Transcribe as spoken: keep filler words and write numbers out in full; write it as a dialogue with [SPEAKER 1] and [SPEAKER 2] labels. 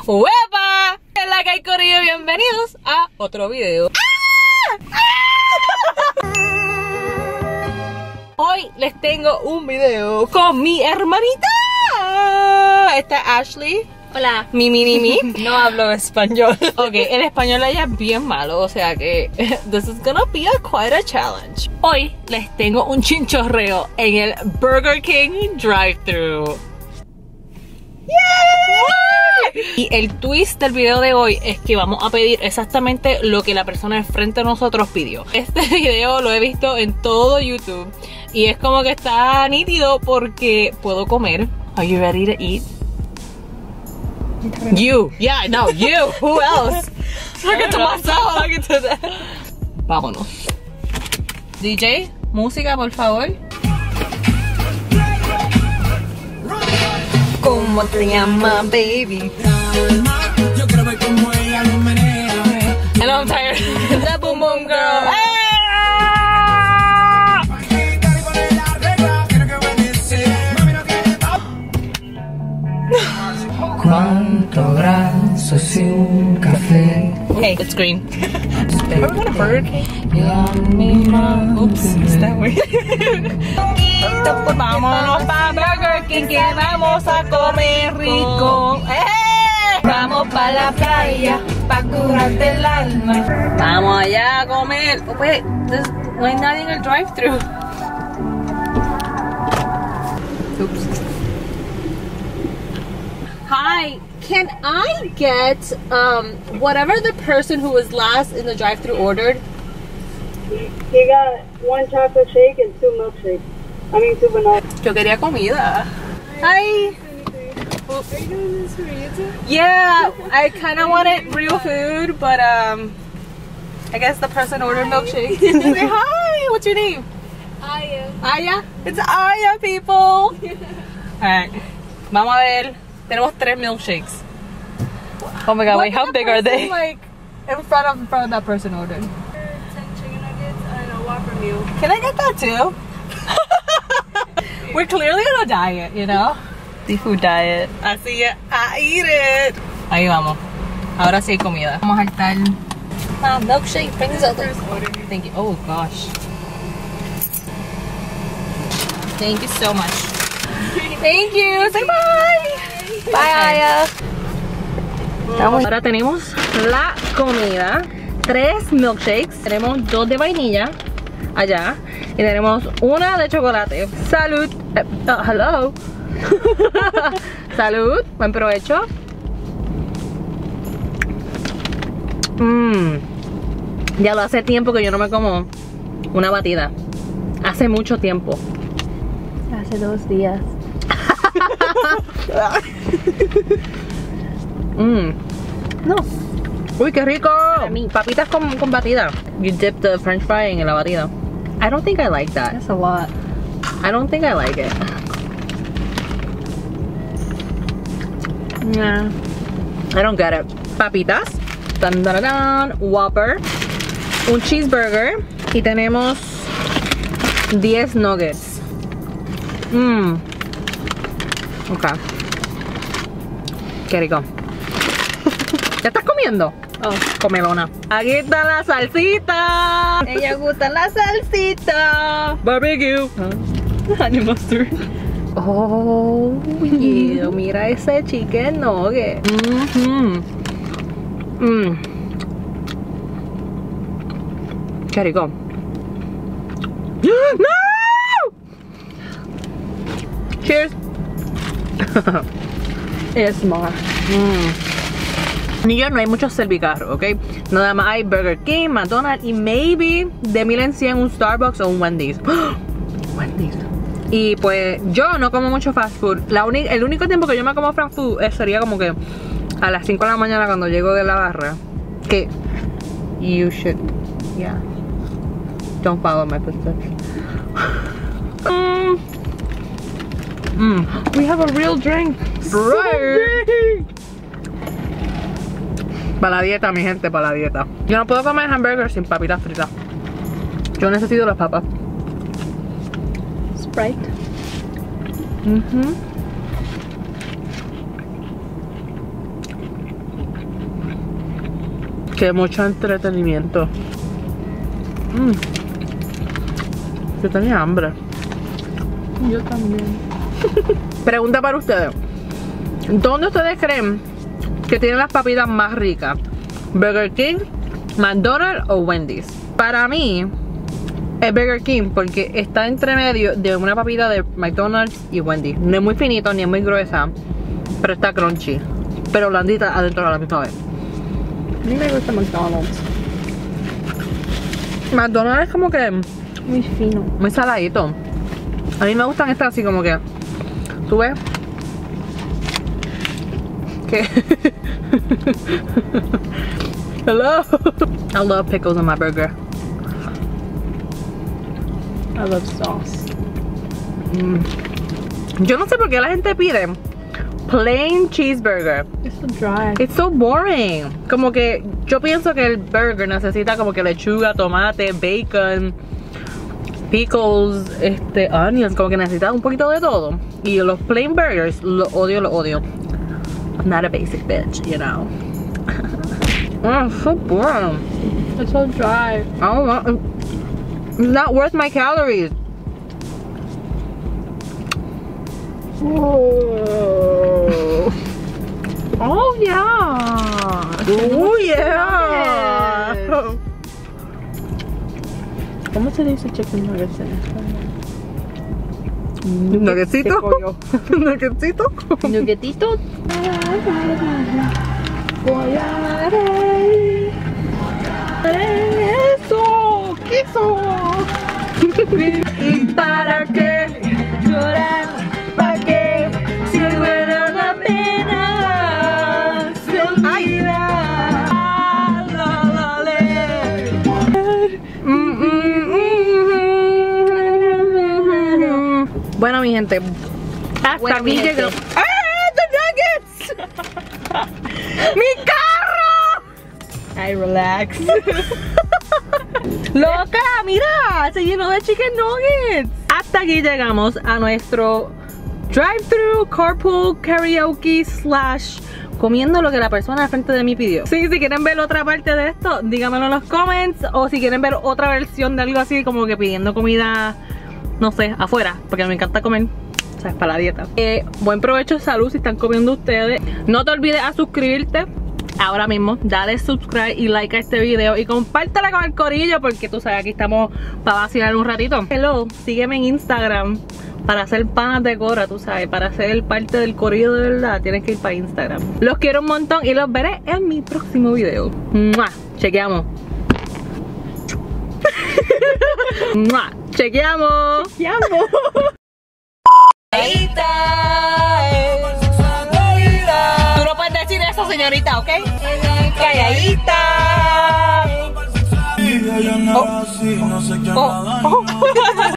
[SPEAKER 1] ¡Huepa! En la que hay corillo, bienvenidos a otro video. Hoy les tengo un video con mi hermanita. Esta es Ashley.
[SPEAKER 2] Hola.
[SPEAKER 1] Mi mini mi.
[SPEAKER 2] No hablo español.
[SPEAKER 1] Ok, el español de ella es bien malo, o sea que this is gonna be a quite a challenge. Hoy les tengo un chinchorreo en el Burger King drive-thru. ¡Yay! Y el twist del video de hoy es que vamos a pedir exactamente lo que la persona de frente a nosotros pidió. Este video lo he visto en todo YouTube y es como que está nítido porque puedo comer. Are you ready to eat? You, yeah, no, you. Who else? Talking to myself, talking to that. Vámonos. D J, música, por favor. ¿Cómo te llama, baby? Yo quiero ver cómo ella lo menea. I know I'm tired. The boom boom girl. ¡Ah!
[SPEAKER 3] Cuánto graso si un café.
[SPEAKER 1] Hey, it's green. Are we going to Burger King? Oops, is that weird? Vámonos pa' Burger King que vamos a comer rico. ¡Eh!
[SPEAKER 2] Vamos pa' la playa, pa' curarte el alma.
[SPEAKER 1] Vamos allá a comer. Oh, wait, there's, no hay nadie en el drive-thru. Oops.
[SPEAKER 2] Hi, can I get um whatever the person who was last in the drive-thru ordered?
[SPEAKER 4] You got one chocolate shake and two milkshakes. I mean, two vanilla.
[SPEAKER 1] Yo quería comida. Hi.
[SPEAKER 4] Are you doing this for YouTube?
[SPEAKER 1] Yeah, I kind of wanted real food, but um, I guess the person ordered milkshake. Say hi. What's your name?
[SPEAKER 4] Aya.
[SPEAKER 1] Aya. It's Aya, people. Alright, vamos a ver. Tenemos tres milkshakes. Oh my god,
[SPEAKER 2] What
[SPEAKER 1] wait, how
[SPEAKER 2] did
[SPEAKER 1] big
[SPEAKER 2] that
[SPEAKER 1] are they?
[SPEAKER 2] person, like in front of in front of that person ordered?
[SPEAKER 4] Ten chicken nuggets and a Whopper meal.
[SPEAKER 1] Can I get that too? We're clearly on a diet, you know?
[SPEAKER 2] Seafood diet.
[SPEAKER 1] Así es, I eat it. Ahí vamos. Ahora sí hay comida. Vamos a saltar.
[SPEAKER 2] Ah, milkshake brings out the.
[SPEAKER 1] Thank you. Oh gosh. Thank you so much. Thank you. Say bye.
[SPEAKER 2] Bye, Aya.
[SPEAKER 1] Ahora tenemos la comida. Tres milkshakes. Tenemos dos de vainilla allá. Y tenemos una de chocolate. Salud. Eh, oh, hello. Salud. Buen provecho. Mmm. Ya lo hace tiempo que yo no me como una batida. Hace mucho tiempo.
[SPEAKER 2] Hace dos días.
[SPEAKER 1] Mmm.
[SPEAKER 2] No.
[SPEAKER 1] Uy, qué rico.
[SPEAKER 2] mí.
[SPEAKER 1] Papitas con, con batida. You dip the french fry en la batida. I don't think I like that.
[SPEAKER 2] That's a lot.
[SPEAKER 1] I don't think I like it. Nah. I don't get it. Papitas. Dun, dun, dun, dun. Whopper. Un cheeseburger. Y tenemos diez nuggets. Mmm. Ok. Qué rico. ¿Ya estás comiendo?
[SPEAKER 2] Oh.
[SPEAKER 1] Comelona. Aquí está la salsita.
[SPEAKER 2] Ella gusta la salsita.
[SPEAKER 1] Barbecue.
[SPEAKER 2] Honey mustard.
[SPEAKER 1] Oh, yeah. Mira ese chicken nugget. Mm-hmm. Mm. Qué rico. ¡No! Cheers.
[SPEAKER 2] Es more.
[SPEAKER 1] Mm. New York no hay muchos servicarros, ¿ok? Nada más hay Burger King, McDonald's y maybe de mil en cien un Starbucks o un Wendy's. Wendy's. Y pues yo no como mucho fast food. La el único tiempo que yo me como fast food eh, sería como que a las cinco de la mañana cuando llego de la barra. Que you should, yeah. Don't follow my footsteps. mm. Mm. We have a real drink. Right. Para la dieta, mi gente, para la dieta. Yo no puedo comer hamburger sin papitas fritas. Yo necesito las papas.
[SPEAKER 2] Sprite.
[SPEAKER 1] Mhm. Que mucho entretenimiento. Mm. Yo tenía hambre.
[SPEAKER 2] Yo también.
[SPEAKER 1] Pregunta para ustedes. ¿Dónde ustedes creen que tienen las papitas más ricas? ¿Burger King, McDonald's o Wendy's? Para mí es Burger King porque está entre medio de una papita de McDonald's y Wendy's. No es muy finito ni es muy gruesa, pero está crunchy, pero blandita adentro a la misma vez.
[SPEAKER 2] A mí me gusta McDonald's.
[SPEAKER 1] McDonald's es como que
[SPEAKER 2] Muy fino.
[SPEAKER 1] muy saladito. A mí me gustan estas así como que, ¿tú ves? ¿Qué? Hello. I love pickles on my burger.
[SPEAKER 2] I love sauce.
[SPEAKER 1] Mm. Yo no sé por qué la gente pide plain cheeseburger.
[SPEAKER 2] It's so dry.
[SPEAKER 1] It's so boring. Como que yo pienso que el burger necesita como que lechuga, tomate, bacon, pickles, este, onions, como que necesita un poquito de todo. Y los plain burgers, lo odio, lo odio. I'm not a basic bitch, you know. Oh, so boring.
[SPEAKER 2] It's so dry.
[SPEAKER 1] I don't want, it's not worth my calories.
[SPEAKER 2] Oh, oh yeah.
[SPEAKER 1] Oh yeah.
[SPEAKER 2] ¿Cómo se dice chicken nuggets en español?
[SPEAKER 1] ¿Nuggetsito? ¿Nuggetsito?
[SPEAKER 2] Nuggetitos. Eso, queso.
[SPEAKER 1] ¿Y para qué llorar? ¿Para qué? Si vale la pena, se olvida. La, la, la. Mm, mm, mm. Bueno, mi gente, hasta
[SPEAKER 2] Bueno,
[SPEAKER 1] aquí
[SPEAKER 2] mi gente.
[SPEAKER 1] llegó. ¡Ah! ¡The nuggets! ¡Mi carro!
[SPEAKER 2] Ay, relax.
[SPEAKER 1] ¡Loca! ¡Mira! Se llenó de chicken nuggets. Hasta aquí llegamos a nuestro drive-thru carpool karaoke slash comiendo lo que la persona al frente de mí pidió. Sí, si quieren ver otra parte de esto, díganmelo en los comments. O si quieren ver otra versión de algo así como que pidiendo comida, no sé, afuera, porque me encanta comer. O sea, es para la dieta. Eh, buen provecho, salud si están comiendo ustedes. No te olvides a suscribirte ahora mismo. Dale subscribe y like a este video. Y compártela con el corillo porque tú sabes, aquí estamos para vacilar un ratito. Hello, sígueme en Instagram para hacer panas de Cora, tú sabes. Para ser parte del corillo de verdad, tienes que ir para Instagram. Los quiero un montón y los veré en mi próximo video. ¡Mua! Chequeamos. ¡Mua! Chequeamos.
[SPEAKER 2] Chequeamos.
[SPEAKER 1] Tú no puedes decir eso, señorita, ¿ok? Calladita. Oh. Oh. Oh.